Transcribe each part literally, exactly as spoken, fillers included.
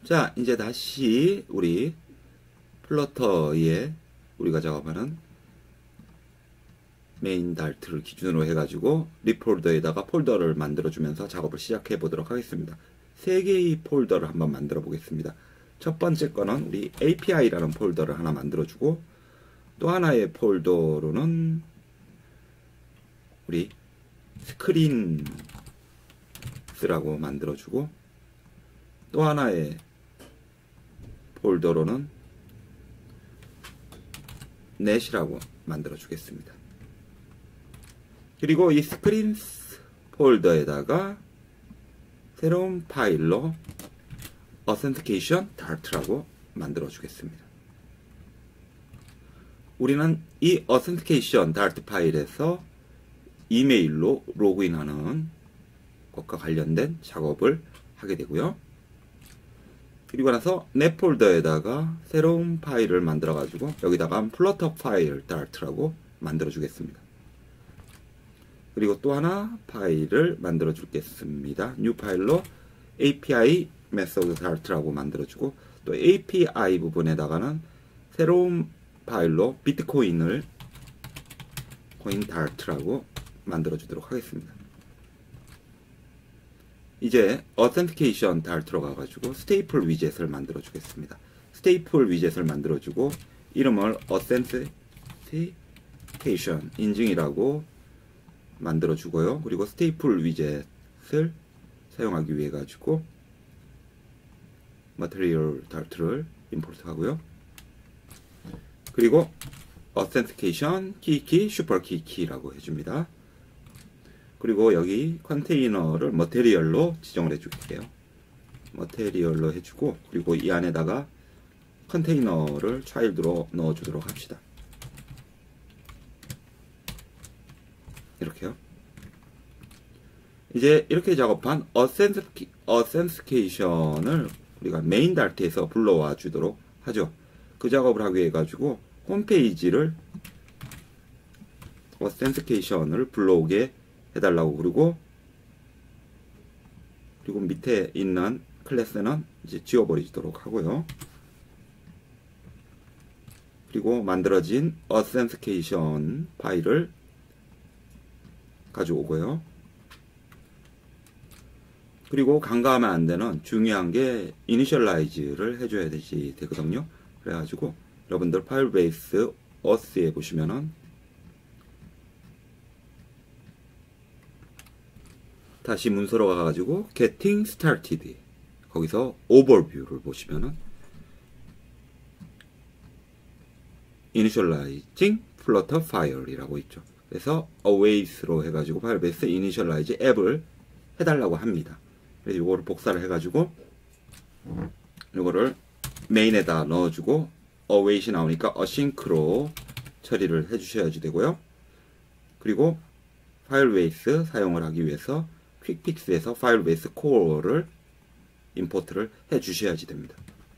자, 이제 다시 우리 플러터에 우리가 작업하는 메인 달트를 기준으로 해가지고 리폴더에다가 폴더를 만들어주면서 작업을 시작해 보도록 하겠습니다. 세 개의 폴더를 한번 만들어 보겠습니다. 첫 번째 거는 우리 에이피아이라는 폴더를 하나 만들어주고, 또 하나의 폴더로는 우리 스크린스라고 만들어주고, 또 하나의 폴더로는 넷이라고 만들어 주겠습니다. 그리고 이 스크린스 폴더에다가 새로운 파일로 Authentication Dart라고 만들어 주겠습니다. 우리는 이 Authentication Dart 파일에서 이메일로 로그인하는 것과 관련된 작업을 하게 되고요. 그리고 나서 넷 폴더에다가 새로운 파일을 만들어 가지고 여기다가 플러터 파일 Dart라고 만들어 주겠습니다. 그리고 또 하나 파일을 만들어 주겠습니다. 뉴 파일로 에이피아이 메소드 Dart라고 만들어 주고, 또 에이피아이 부분에다가는 새로운 파일로 비트코인을 코인 Dart라고 만들어 주도록 하겠습니다. 이제 Authentication Dart로 가가지고 스테이플 위젯을 만들어 주겠습니다. 스테이플 위젯을 만들어 주고 이름을 Authentication 인증이라고 만들어 주고요. 그리고 스테이플 위젯을 사용하기 위해 가지고 Material Dart를 임포트 하고요. 그리고 Authentication 키키 슈퍼 키키라고 해줍니다. 그리고 여기 컨테이너를 머테리얼로 지정을 해줄게요. 머테리얼로 해주고, 그리고 이 안에다가 컨테이너를 차일드로 넣어주도록 합시다. 이렇게요. 이제 이렇게 작업한 Authentication을 우리가 메인 달트에서 불러와 주도록 하죠. 그 작업을 하기 위해 가지고 홈페이지를 Authentication을 불러오게 해달라고 그러고, 그리고 밑에 있는 클래스는 이제 지워버리도록 하고요. 그리고 만들어진 Authentication 파일을 가져오고요. 그리고 간과하면 안 되는 중요한 게 이니셜라이즈를 해줘야 되지 되거든요. 그래가지고 여러분들 파일베이스 auth에 보시면은 다시 문서로 가가지고 Getting Started 거기서 Overview를 보시면은 Initializing Flutter File이라고 있죠. 그래서 await로 해가지고 파일베이스 Initialize 앱을 해달라고 합니다. 그래서 이거를 복사를 해가지고 이거를 메인에다 넣어주고 await이 나오니까 async로 처리를 해주셔야지 되고요. 그리고 파일베이스 사용을 하기 위해서 퀵픽스에서 파일베이스 코어를 임포트를 해 주셔야지 됩니다.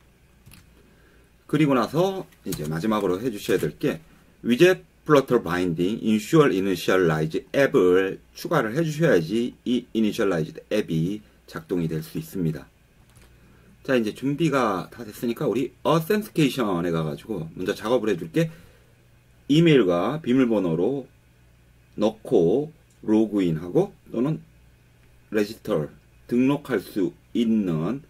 그리고 나서 이제 마지막으로 해 주셔야 될 게 위젯 플러터 바인딩 인슈얼 이니셜라이즈 앱을 추가를 해 주셔야지 이 이니셜라이즈드 앱이 작동이 될 수 있습니다. 자, 이제 준비가 다 됐으니까 우리 Authentication에 가가지고 먼저 작업을 해 줄게. 이메일과 비밀번호로 넣고 로그인하고 또는 레지스터 등록할 수 있는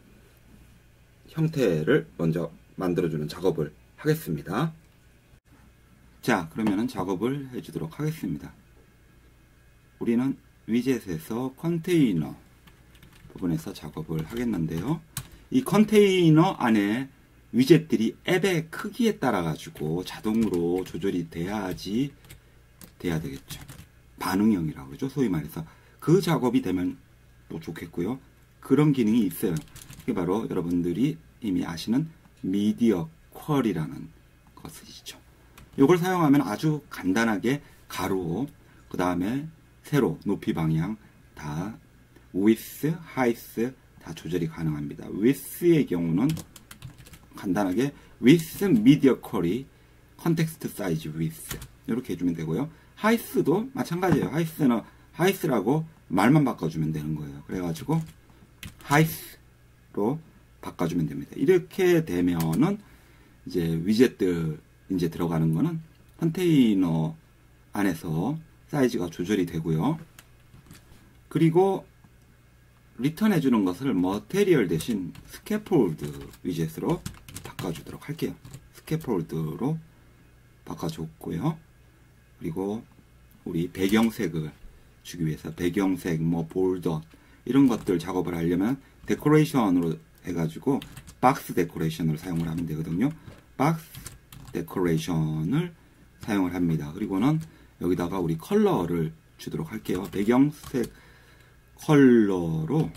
형태를 먼저 만들어주는 작업을 하겠습니다. 자, 그러면은 작업을 해주도록 하겠습니다. 우리는 위젯에서 컨테이너 부분에서 작업을 하겠는데요. 이 컨테이너 안에 위젯들이 앱의 크기에 따라 가지고 자동으로 조절이 돼야지 돼야 되겠죠. 반응형이라고 그러죠. 소위 말해서 그 작업이 되면 또 좋겠고요. 그런 기능이 있어요. 그게 바로 여러분들이 이미 아시는 미디어 퀄이라는 것이죠. 이걸 사용하면 아주 간단하게 가로, 그 다음에 세로, 높이 방향 다 width, height 다 조절이 가능합니다. width의 경우는 간단하게 width media query context size width 이렇게 해주면 되고요. heighth도 마찬가지예요. heighth는 heighth라고 말만 바꿔주면 되는 거예요. 그래가지고 heighth로 바꿔주면 됩니다. 이렇게 되면은 이제 위젯들 이제 들어가는 거는 컨테이너 안에서 사이즈가 조절이 되고요. 그리고 리턴해 주는 것을 머테리얼 대신 스캐폴드 위젯으로 바꿔주도록 할게요. 스캐폴드로 바꿔줬고요. 그리고 우리 배경색을 주기 위해서 배경색, 뭐 볼더 이런 것들 작업을 하려면 데코레이션으로 해가지고 박스 데코레이션을 사용을 하면 되거든요. 박스 데코레이션을 사용을 합니다. 그리고는 여기다가 우리 컬러를 주도록 할게요. 배경색 컬러로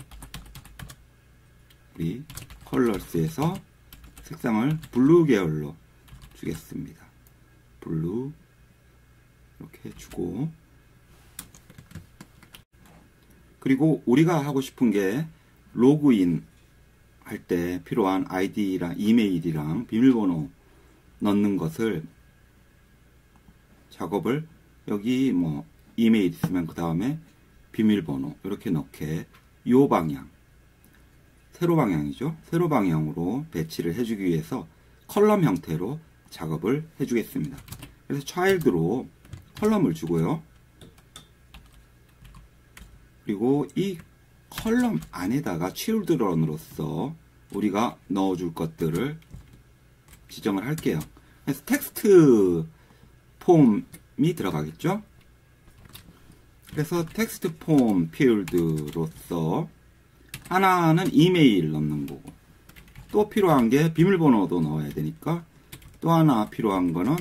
우리 컬러스에서 색상을 블루 계열로 주겠습니다. 블루 이렇게 주고, 그리고 우리가 하고 싶은 게 로그인 할 때 필요한 아이디랑 이메일이랑 비밀번호 넣는 것을 작업을 여기 뭐 이메일 있으면 그 다음에 비밀번호 이렇게 넣게 요 방향 세로 방향이죠. 세로 방향으로 배치를 해주기 위해서 컬럼 형태로 작업을 해주겠습니다. 그래서 차일드로 컬럼을 주고요. 그리고 이 컬럼 안에다가 children으로서 우리가 넣어줄 것들을 지정을 할게요. 그래서 텍스트 폼이 들어가겠죠. 그래서 텍스트 폼 필드로서 하나는 이메일 넣는 거고, 또 필요한 게 비밀번호도 넣어야 되니까 또 하나 필요한 거는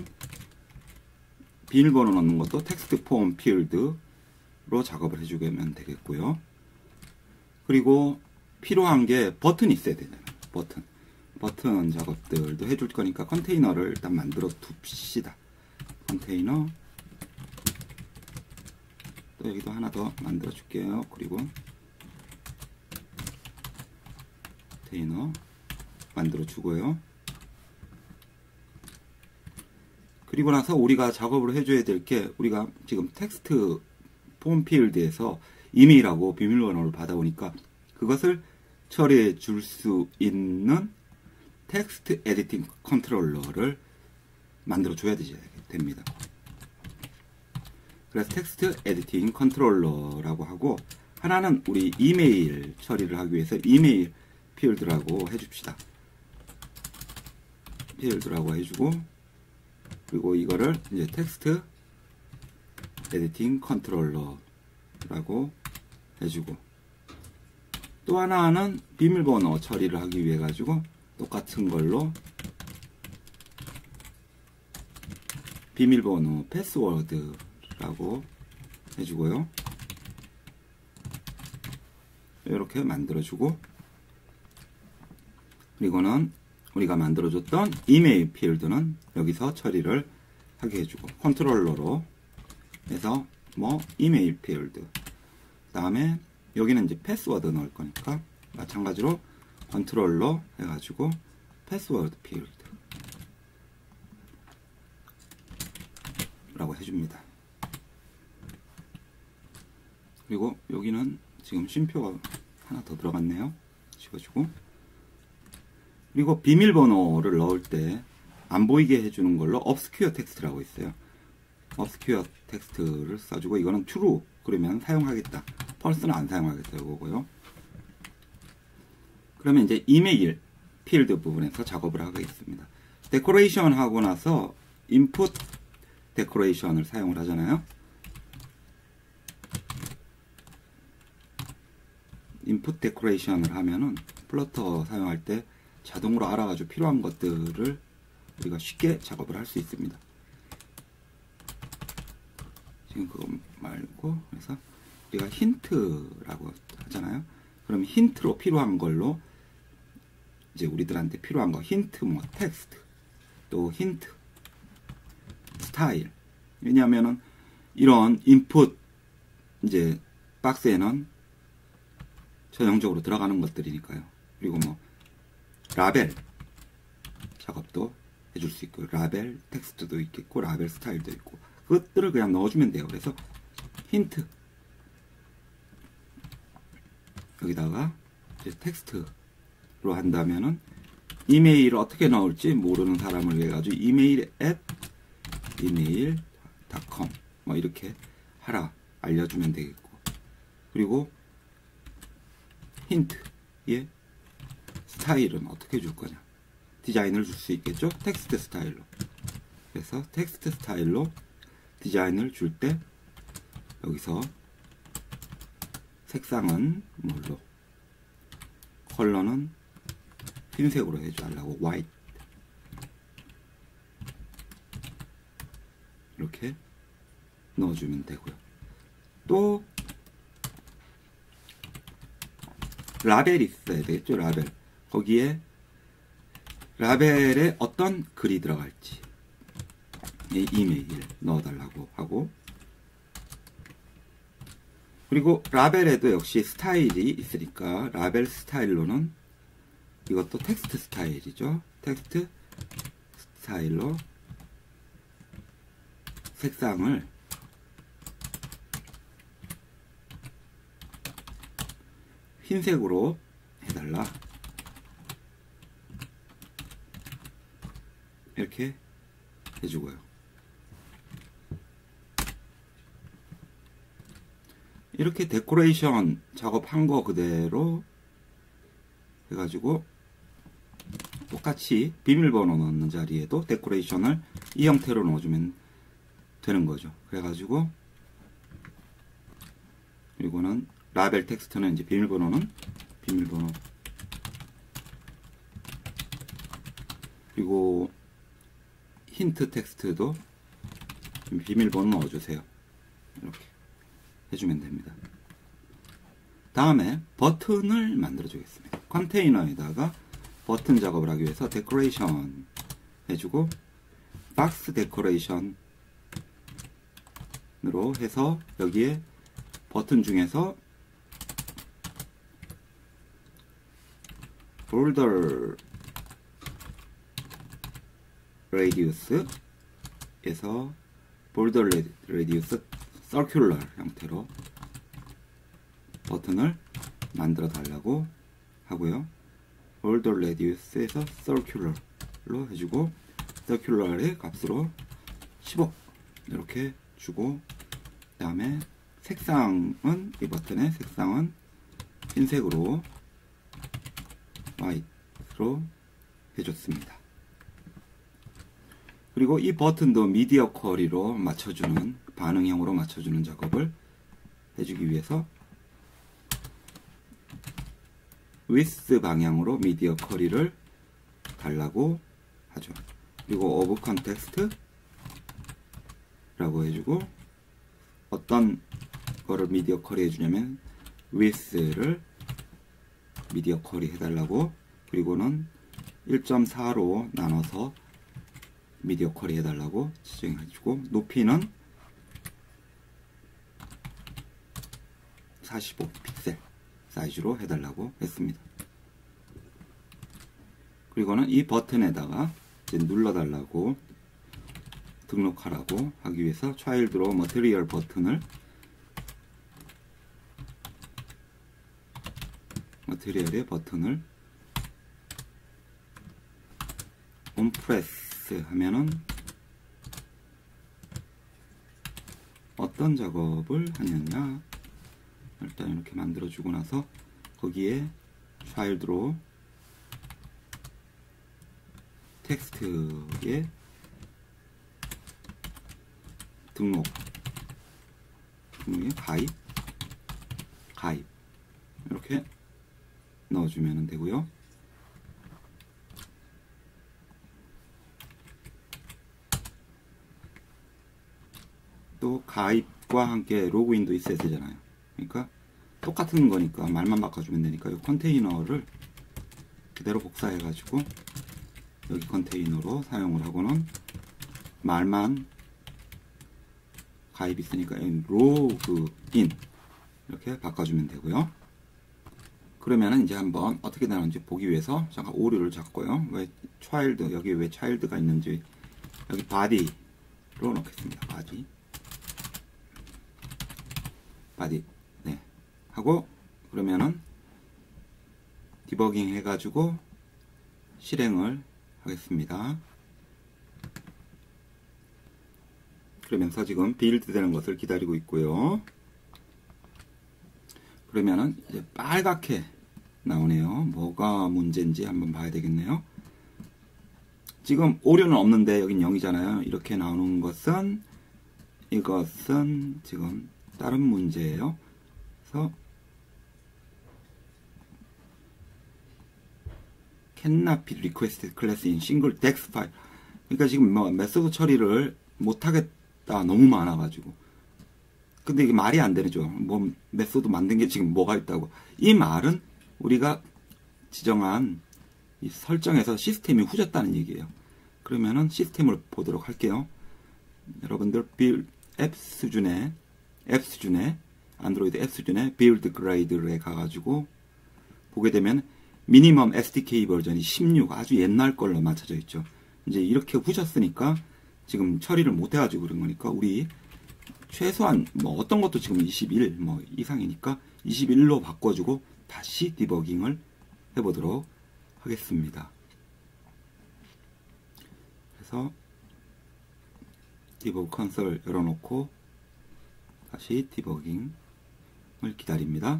비밀번호 넣는 것도 텍스트 폼 필드로 작업을 해주면 되겠고요. 그리고 필요한 게 버튼이 있어야 되잖아요. 버튼. 버튼 작업들도 해줄 거니까 컨테이너를 일단 만들어 둡시다. 컨테이너. 또 여기도 하나 더 만들어 줄게요. 그리고 컨테이너 만들어 주고요. 그리고 나서 우리가 작업을 해줘야 될 게, 우리가 지금 텍스트 폼 필드에서 이메일하고 비밀번호를 받아오니까 그것을 처리해 줄 수 있는 텍스트 에디팅 컨트롤러를 만들어 줘야 됩니다. 그래서 텍스트 에디팅 컨트롤러라고 하고, 하나는 우리 이메일 처리를 하기 위해서 이메일 필드라고 해줍시다. 필드라고 해주고, 그리고 이거를 이제 텍스트 에디팅 컨트롤러라고 해주고, 또 하나는 비밀번호 처리를 하기 위해 가지고 똑같은 걸로 비밀번호 패스워드라고 해주고요. 이렇게 만들어주고, 그리고는 우리가 만들어줬던 이메일 필드는 여기서 처리를 하게 해주고, 컨트롤러로 해서 뭐 이메일 필드, 그 다음에 여기는 이제 패스워드 넣을 거니까 마찬가지로 컨트롤러 해가지고 패스워드 필드 라고 해줍니다. 그리고 여기는 지금 쉼표가 하나 더 들어갔네요. 지워주고, 그리고 비밀번호를 넣을 때 안 보이게 해주는 걸로 obscure 텍스트라고 있어요. obscure 텍스트를 써주고, 이거는 true 그러면 사용하겠다, false는 안 사용하겠다 이거고요. 그러면 이제 이메일 필드 부분에서 작업을 하겠습니다. 데코레이션 하고 나서 input 데코레이션을 사용을 하잖아요. 인풋 데코레이션을 하면은 플러터 사용할 때 자동으로 알아가지고 필요한 것들을 우리가 쉽게 작업을 할 수 있습니다. 지금 그거 말고, 그래서 우리가 힌트라고 하잖아요. 그럼 힌트로 필요한 걸로 이제 우리들한테 필요한 거, 힌트 뭐 텍스트, 또 힌트 스타일. 왜냐하면은 이런 인풋 이제 박스에는 전형적으로 들어가는 것들이니까요. 그리고 뭐 라벨 작업도 해줄 수 있고, 라벨 텍스트도 있겠고, 라벨 스타일도 있고, 그것들을 그냥 넣어주면 돼요. 그래서 힌트 여기다가 이제 텍스트로 한다면은 이메일을 어떻게 넣을지 모르는 사람을 위해 가지고 이메일 at 이메일 닷컴 뭐 이렇게 하라 알려주면 되겠고, 그리고 힌트, 예, 스타일은 어떻게 줄 거냐, 디자인을 줄 수 있겠죠. 텍스트 스타일로. 그래서 텍스트 스타일로 디자인을 줄 때 여기서 색상은 뭘로, 컬러는 흰색으로 해주려고 화이트 이렇게 넣어주면 되고요. 또 라벨이 있어야 되겠죠. 라벨. 거기에 라벨에 어떤 글이 들어갈지 이 이메일 넣어달라고 하고, 그리고 라벨에도 역시 스타일이 있으니까 라벨 스타일로는 이것도 텍스트 스타일이죠. 텍스트 스타일로 색상을 흰색으로 해달라 이렇게 해주고요. 이렇게 데코레이션 작업한 거 그대로 해가지고 똑같이 비밀번호 넣는 자리에도 데코레이션을 이 형태로 넣어주면 되는 거죠. 그래가지고 그리고는 라벨 텍스트는 이제 비밀번호는 비밀번호, 그리고 힌트 텍스트도 비밀번호 넣어주세요. 이렇게 해주면 됩니다. 다음에 버튼을 만들어 주겠습니다. 컨테이너에다가 버튼 작업을 하기 위해서 데코레이션 해주고 박스 데코레이션으로 해서 여기에 버튼 중에서 볼더 레디우스에서 볼더 레디우스 서큘러 형태로 버튼을 만들어 달라고 하고요. 볼더 레디우스에서 서큘러로 해주고 서큘러의 값으로 십오 이렇게 주고, 그 다음에 색상은 이 버튼의 색상은 흰색으로 화이트로 해줬습니다. 그리고 이 버튼도 미디어 쿼리로 맞춰주는, 반응형으로 맞춰주는 작업을 해주기 위해서 위스 방향으로 미디어 쿼리를 달라고 하죠. 그리고 오브 컨텍스트 라고 해주고, 어떤 거를 미디어 쿼리 해주냐면 위스를 미디어 쿼리 해달라고, 그리고는 일 점 사로 나눠서 미디어 쿼리 해달라고 지정해주고, 높이는 사십오 픽셀 사이즈로 해달라고 했습니다. 그리고는 이 버튼에다가 이제 눌러달라고, 등록하라고 하기 위해서 차일드로 머티리얼 버튼을 머티리얼의 버튼을 온프레스 하면은 어떤 작업을 하느냐, 일단 이렇게 만들어 주고 나서 거기에 차일드로 텍스트에 등록, 등록에 가입, 가입 이렇게 넣어주면 되고요. 또 가입과 함께 로그인도 있어야 되잖아요. 그러니까 똑같은 거니까 말만 바꿔주면 되니까 이 컨테이너를 그대로 복사해 가지고 여기 컨테이너로 사용을 하고는 말만 가입 있으니까 로그인 이렇게 바꿔주면 되고요. 그러면은 이제 한번 어떻게 되는지 보기 위해서 잠깐 오류를 잡고요. 왜 차일드, 여기 왜 차일드가 있는지 여기 바디로 넣겠습니다. 바디 바디 네 하고, 그러면은 디버깅 해가지고 실행을 하겠습니다. 그러면서 지금 빌드 되는 것을 기다리고 있고요. 그러면은 이제 빨갛게 나오네요. 뭐가 문제인지 한번 봐야 되겠네요. 지금 오류는 없는데 여긴 영이잖아요. 이렇게 나오는 것은 이것은 지금 다른 문제예요. 그래서 cannot be requested class in single text file. 그러니까 지금 뭐 메소드 처리를 못하겠다 너무 많아가지고. 근데 이게 말이 안 되죠. 뭐 메소드 만든 게 지금 뭐가 있다고. 이 말은 우리가 지정한 이 설정에서 시스템이 후졌다는 얘기예요. 그러면은 시스템을 보도록 할게요. 여러분들 빌 앱 수준의 앱 수준의 안드로이드 앱 수준의 빌드 그라이드에 가가지고 보게 되면 미니멈 에스디케이 버전이 십육, 아주 옛날 걸로 맞춰져 있죠. 이제 이렇게 후졌으니까 지금 처리를 못 해가지고 그런 거니까 우리 최소한 뭐 어떤 것도 지금 이십일 뭐 이상이니까 이십일로 바꿔주고 다시 디버깅을 해보도록 하겠습니다. 그래서 디버그 컨솔 열어놓고 다시 디버깅을 기다립니다.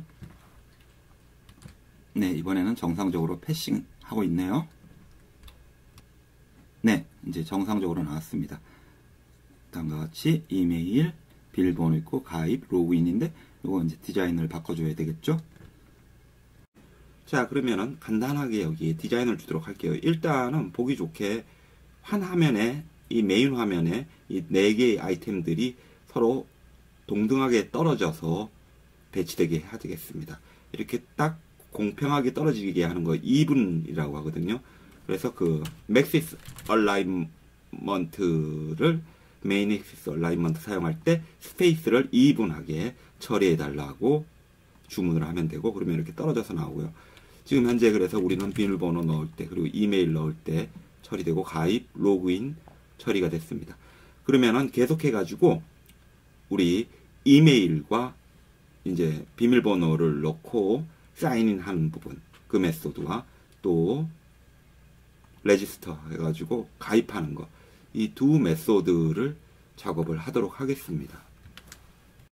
네, 이번에는 정상적으로 패싱 하고 있네요. 네, 이제 정상적으로 나왔습니다. 다음과 같이 이메일, 비밀번호 있고 가입, 로그인인데 이거 이제 디자인을 바꿔줘야 되겠죠? 자, 그러면은 간단하게 여기 디자인을 주도록 할게요. 일단은 보기 좋게 한 화면에 이 메인 화면에 이 네 개의 아이템들이 서로 동등하게 떨어져서 배치되게 해야 되겠습니다. 이렇게 딱 공평하게 떨어지게 하는 거 이분이라고 하거든요. 그래서 그 맥시스 얼라이먼트를 메인 액시스 얼라이먼트 사용할 때 스페이스를 이분하게 처리해 달라고 주문을 하면 되고, 그러면 이렇게 떨어져서 나오고요. 지금 현재 그래서 우리는 비밀번호 넣을 때 그리고 이메일 넣을 때 처리되고 가입, 로그인 처리가 됐습니다. 그러면은 계속해 가지고 우리 이메일과 이제 비밀번호를 넣고 사인인 하는 부분, 그 메소드와 또 레지스터 해가지고 가입하는 거, 이 두 메소드를 작업을 하도록 하겠습니다.